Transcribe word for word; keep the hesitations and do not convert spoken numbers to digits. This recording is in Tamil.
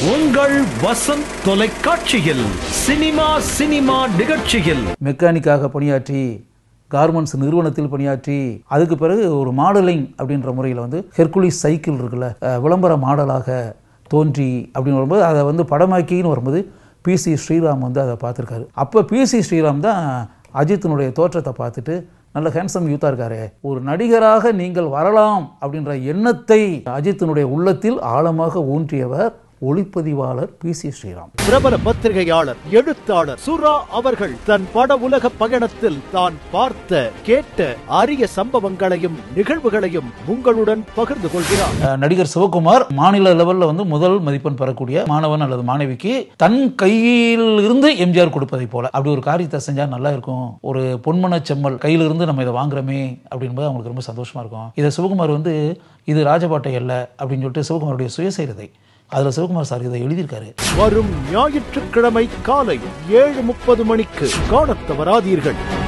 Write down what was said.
உங்கள் வசந்த் தொலைக்காட்சியில் சினிமா சினிமா நிகழ்ச்சியில் மெக்கானிக்காக பணியாற்றி கார்மெண்ட்ஸ் நிறுவனத்தில் பணியாற்றி அதுக்கு பிறகு ஒரு மாடலிங் அப்படின்ற முறையில் வந்து ஹெர்குலிஸ் சைக்கிள் இருக்குல்ல விளம்பர மாடலாக தோன்றி அப்படின்னு வரும்போது அதை வந்து படமாக்கின்னு வரும்போது பி சி ஸ்ரீராம் வந்து அதை பார்த்துருக்காரு. அப்போ பி சி ஸ்ரீராம் தான் அஜித்தினுடைய தோற்றத்தை பார்த்துட்டு நல்ல ஹேண்ட்ஸம் யூத்தாக இருக்காரு, ஒரு நடிகராக நீங்கள் வரலாம் அப்படின்ற எண்ணத்தை அஜித்தினுடைய உள்ளத்தில் ஆழமாக ஊன்றியவர் ஒளிப்பதிவாளர் பி சி ஸ்ரீராம். பிரபல பத்திரிகையாளர் எழுத்தாளர் சுரா அவர்கள் தன் பட உலக பயணத்தில் தான் பார்த்த கேட்ட அரிய சம்பவங்களையும் நிகழ்வுகளையும் உங்களுடன் பகிர்ந்து கொள்கிறார். நடிகர் சிவகுமார் மாநில லெவல்ல வந்து முதல் மதிப்பெண் பெறக்கூடிய மாணவன் அல்லது மாணவிக்கு தன் கையில் இருந்து எம்ஜிஆர் கொடுப்பதை போல அப்படி ஒரு காரியத்தை செஞ்சா நல்லா இருக்கும், ஒரு பொன்மன செம்மல் கையில இருந்து நம்ம இதை வாங்குறோமே அப்படின்பது அவங்களுக்கு ரொம்ப சந்தோஷமா இருக்கும். இதை சிவகுமார் வந்து இது ராஜபாட்டை அல்ல அப்படின்னு சொல்லிட்டு சிவகுமாருடைய சுயசரிதை அதுல சிவகுமார் சார் இதை எழுதியிருக்காரு. வரும் ஞாயிற்றுக்கிழமை காலை ஏழு முப்பது மணிக்கு காணத் தவறாதீர்கள்.